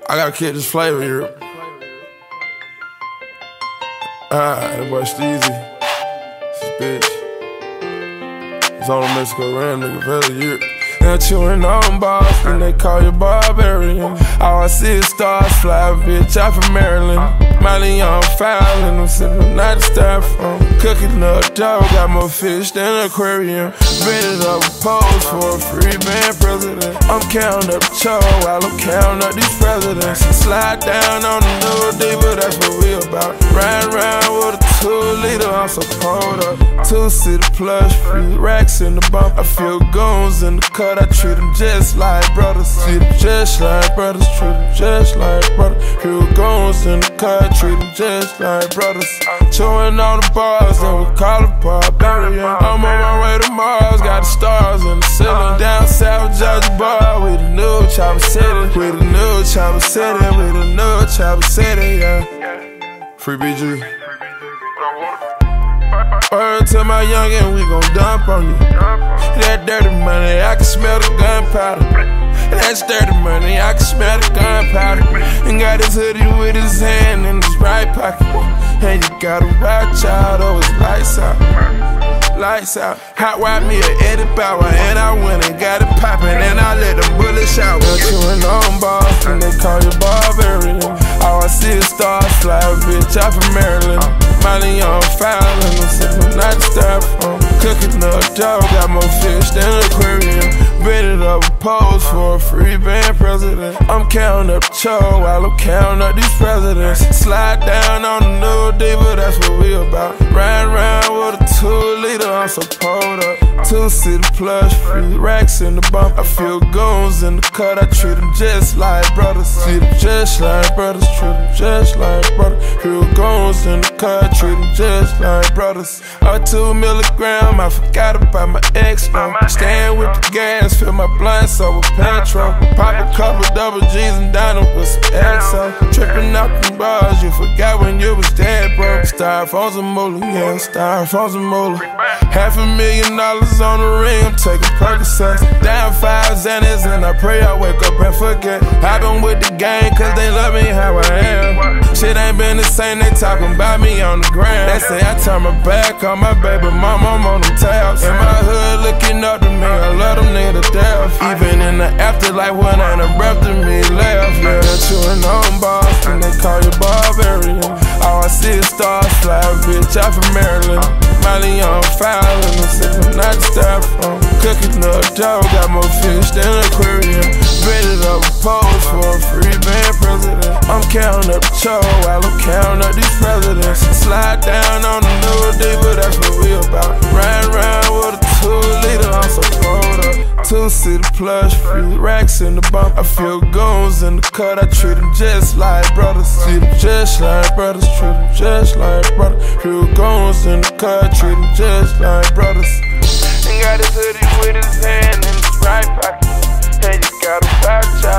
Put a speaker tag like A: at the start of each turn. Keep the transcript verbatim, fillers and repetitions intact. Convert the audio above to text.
A: I gotta keep this flavor here. Ah, that boy Steezy. This bitch. It's on the Mexico Ram, nigga, for the year. Now chewing on Boston, they call you barbarian. All I see is stars fly, bitch, I'm from Maryland. Miley on file, and I'm sipping not a styrofoam. Cooking up dough, got more fish than an aquarium. Ready up a pose for a free band president. I'm counting up the cho while I'm counting up these presidents. Slide down on the new diva, that's what we about. Ride around with a two liter, I'm so pulled up. Two city plush, free racks in the bump. I feel goons in the cut, I treat them just like brothers. Treat them just like brothers, treat them just like brothers. Feel goons in the cut, treat them just like brothers. Chewing on the bars, then we call it barbarian. I'm on my way to Mars, got the stars in the ceiling. Down south, Georgia bar, we the new Chopper City. We the new Chopper City, we the new Chopper City, yeah. Free B G. Word to my youngin', we gon' dump on you. That dirty money, I can smell the gunpowder. That's dirty money, I can smell the gunpowder. And got his hoodie with his hand in his right pocket. And you gotta watch out, oh, it's lights out. Lights out. Hot wipe me a Eddie Bauer, and I went and got it poppin', and I let the bullets shout. Chewing on Boston, they call you barbarian. All I see is stars fly, bitch, I'm from Maryland. Miley on file, and I'm sipping not a styrofoam. Cooking up dough, got more fish than an aquarium. Ready up a pose for a free band president. I'm counting up the cho while I'm counting up these presidents. Slide down on the new diva, that's what we about. Ride around with a two liter, I'm so pulled up. Two city plush, free racks in the bump. I feel goons in the cut, I treat them just like brothers. Treat them just like brothers, treat them just like brothers. Feel goons in the cut, treat them just like brothers. Up two milligram, I forgot about my ex, no. Staying with the gas, fill my blunt so with petrol. Pop a couple double G's and down them with some X O. Tripping out them bars, you forgot when you was dead, bro. Styrofoam's a moolah, yeah, styrofoam's a moolah. Half a million dollars on the ring, I'm taking Percocets. Down five Xanax and I pray I wake up and forget. I been with the gang cause they love me how I am. Shit ain't been the same, they talking about me on the ground. They say I turn my back on my baby mama, I'm on them tabs. In my hood looking up to me, I love them niggas to death. Even in the afterlife when I done breath to me left. Yeah, they're chewing on Boston, they call you barbarian. All I see is stars fly, bitch, I'm from Maryland. Miley on file, and I'm sipping not a styrofoam. Cooking up dough, got more fish than an aquarium. Ready up a pose for a free band president. I'm counting up the cho while I'm counting up these presidents. Slide down on the new diva, that's what we about. Ride around with a two liter, I'm so pulled up. Two city plush, free racks in the bump. I feel goons in the cut, I treat them just like brothers. Treat them just like brothers, treat them just like brothers. Feel goons in the cut, treat them just like brothers. And got his hoodie with his hand in his right pocket. And you gotta watch out.